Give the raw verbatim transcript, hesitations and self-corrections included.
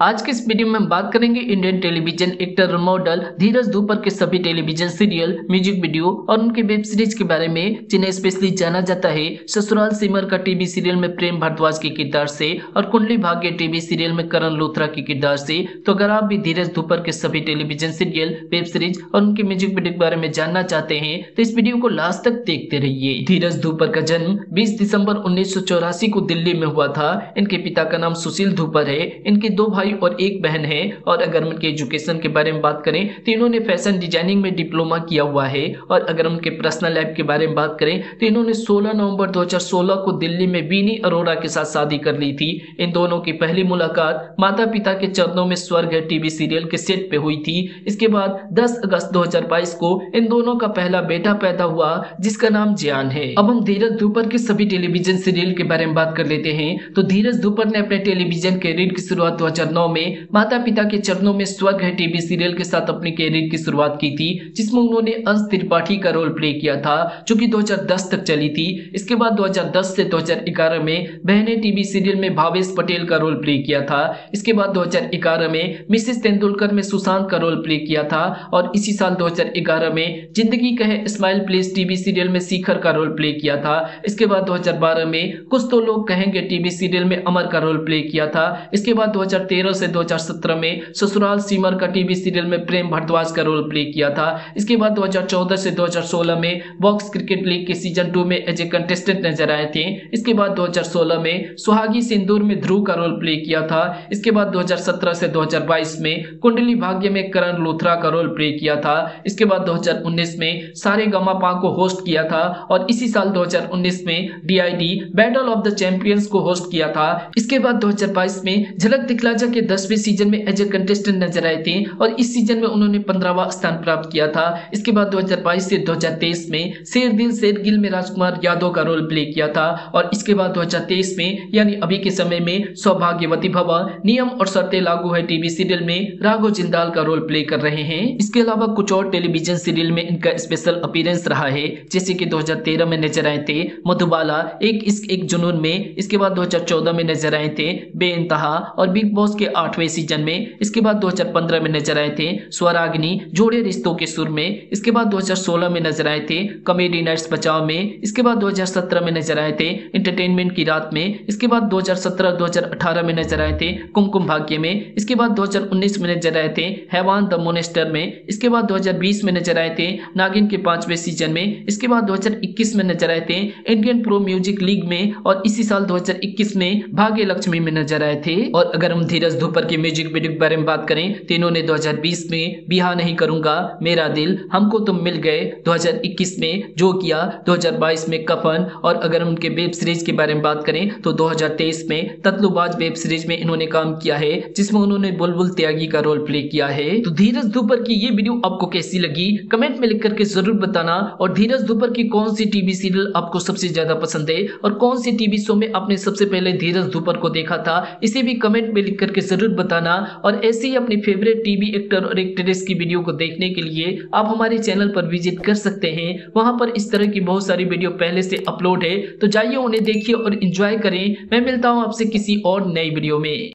आज के इस वीडियो में हम बात करेंगे इंडियन टेलीविजन एक्टर और मॉडल धीरज धूपर के सभी टेलीविजन सीरियल, म्यूजिक वीडियो और उनके वेब सीरीज के बारे में, जिन्हें स्पेशली जाना जाता है ससुराल सिमर का टीवी सीरियल में प्रेम भारद्वाज के किरदार से और कुंडली भाग्य टीवी सीरियल में करण लोथरा के किरदार से। तो अगर आप भी धीरज धूपर के सभी टेलीविजन सीरियल, वेब सीरीज और उनके म्यूजिक वीडियो के बारे में जानना चाहते हैं तो इस वीडियो को लास्ट तक देखते रहिए। धीरज धूपर का जन्म बीस दिसंबर उन्नीस सौ चौरासी को दिल्ली में हुआ था। इनके पिता का नाम सुशील धूपर है। इनके दो भाई और एक बहन है। और अगर उनके एजुकेशन के बारे में बात करें तो इन्होंने फैशन डिजाइनिंग में डिप्लोमा किया हुआ है। और अगर उनके पर्सनल लाइफ के बारे में बात करें तो इन्होंने सोलह नवंबर दो हज़ार सोलह को दिल्ली में बीनी अरोड़ा के साथ शादी कर ली थी। इन दोनों की पहली मुलाकात माता पिता के चरणों में स्वर्ग है टीवी सीरियल के सेट पे हुई थी। इसके बाद दस अगस्त दो हज़ार बाईस को इन दोनों का पहला बेटा पैदा हुआ जिसका नाम जियान है। अब हम धीरज धूपर के सभी टेलीविजन सीरियल के बारे में बात कर लेते हैं। तो धीरज धूपर ने अपने टेलीविजन कैरियर की शुरुआत दो हज़ार नौ में माता पिता के चरणों में स्वर्ग है टीवी सीरियल के साथ अपने कैरियर की शुरुआत की थी, जिसमें उन्होंने अंश त्रिपाठी का रोल प्ले किया था जो कि दो हज़ार दस तक चली थी। इसके बाद दो हज़ार दस से दो हज़ार ग्यारह में बहने टीवी सीरियल में भावेश पटेल का रोल प्ले किया था। इसके बाद दो हज़ार ग्यारह में मिसेस तेंदुलकर में सुशांत का रोल प्ले किया था। और इसी साल दो हज़ार ग्यारह में जिंदगी कहे स्माइल प्लीज टीवी सीरियल में शिखर का रोल प्ले किया था। इसके बाद दो हज़ार बारह में कुछ तो लोग कहेंगे टीवी सीरियल में अमर का रोल प्ले किया था। इसके बाद दो हज़ार तेरह से दो हज़ार सत्रह में ससुराल सिमर का टीवी सीरियल में प्रेम भारद्वाज का रोल प्ले किया था। इसके बाद दो हज़ार चौदह से दो हज़ार सोलह में बॉक्स क्रिकेट लीग के सीजन टू में एज ए कंटेस्टेंट नजर आए थे। इसके बाद दो हज़ार सोलह में सुहागी सिंदूर में ध्रुव का रोल प्ले किया था। इसके बाद दो हज़ार सत्रह से दो हज़ार बाईस में कुंडली भाग्य में करण लोथरा का रोल प्ले किया था। इसके बाद दो हज़ार उन्नीस में सारे गमा पा को होस्ट किया था। और इसी साल दो हज़ार उन्नीस में D I D battle of the champions को होस्ट किया था। इसके बाद दो हज़ार बाईस में झलक दिखला जा के दसवें सीजन में एज ए कंटेस्टेंट नजर आए थे और इस सीजन में उन्होंने पंद्रहवां स्थान प्राप्त किया था। इसके बाद दो हज़ार बाईस से दो हज़ार तेईस में शेर दिल शेर गिल में राजकुमार यादव का रोल प्ले किया था। और इसके बाद दो हज़ार तेईस में यानी अभी के समय में सौभाग्यवती भवा, नियम और शर्तें लागू है टीवी सीरियल में राघव जिंदाल का रोल प्ले कर रहे हैं। इसके अलावा कुछ और टेलीविजन सीरियल में इनका स्पेशल अपीयरेंस रहा है, जैसे कि दो हज़ार तेरह में नजर आए थे मधुबाला एक इश्क एक जुनून में। इसके बाद दो हज़ार चौदह में नजर आए थे बेइंतहा और बिग बॉस के आठवें सीजन में। इसके बाद दो हज़ार पंद्रह में नजर आए थे स्वराग्नि जोड़े रिश्तों के सुर में। इसके बाद दो हज़ार सोलह में नजर आए थे कॉमेडी नाइट्स बचाव में। इसके बाद दो हज़ार सत्रह में नजर आए थे एंटरटेनमेंट की रात में। इसके बाद दो हज़ार सत्रह दो हज़ार अठारह में नजर आए थे कुमकुम भाग्य में। इसके बाद दो हज़ार उन्नीस में नजर आए थे हैवान द मोनेस्टर में। इसके बाद दो हज़ार बीस में नजर आए थे नागिन के पांचवें सीजन में। इसके बाद दो हज़ार इक्कीस में नजर आए थे इंडियन प्रो म्यूजिक लीग में। और इसी साल दो हज़ार इक्कीस में भाग्य लक्ष्मी में नजर आए थे। और अगर हम धीरज धूपर के म्यूजिक वीडियो के बारे में बात करें तो इन्होंने दो हज़ार बीस में बिहा नहीं करूंगा, मेरा दिल, हमको तुम मिल गए, दो हज़ार इक्कीस में जो किया, दो हज़ार बाईस में कफन। और अगर उनके वेब सीरीज के बारे में बात करें तो दो हज़ार तेईस में तत्लुबाज वेब सीरीज में इन्होंने काम किया है, जिसमें उन्होंने बुलबुल त्यागी का रोल प्ले किया है। तो धीरज धूपर की ये वीडियो आपको कैसी लगी कमेंट में लिख करके जरूर बताना। और धीरज धूपर की कौन सी टीवी सीरियल आपको सबसे ज्यादा पसंद है और कौन सी टीवी शो में आपने सबसे पहले धीरज धूपर को देखा था, इसे भी कमेंट में लिख करके जरूर बताना। और ऐसे ही अपनी फेवरेट टीवी एक्टर और एक्ट्रेस की वीडियो को देखने के लिए आप हमारे चैनल पर विजिट कर सकते हैं। वहां पर इस तरह की बहुत सारी वीडियो पहले से अपलोड है, तो जाइए उन्हें देखिए और एंजॉय करें। मैं मिलता हूं आपसे किसी और नई वीडियो में।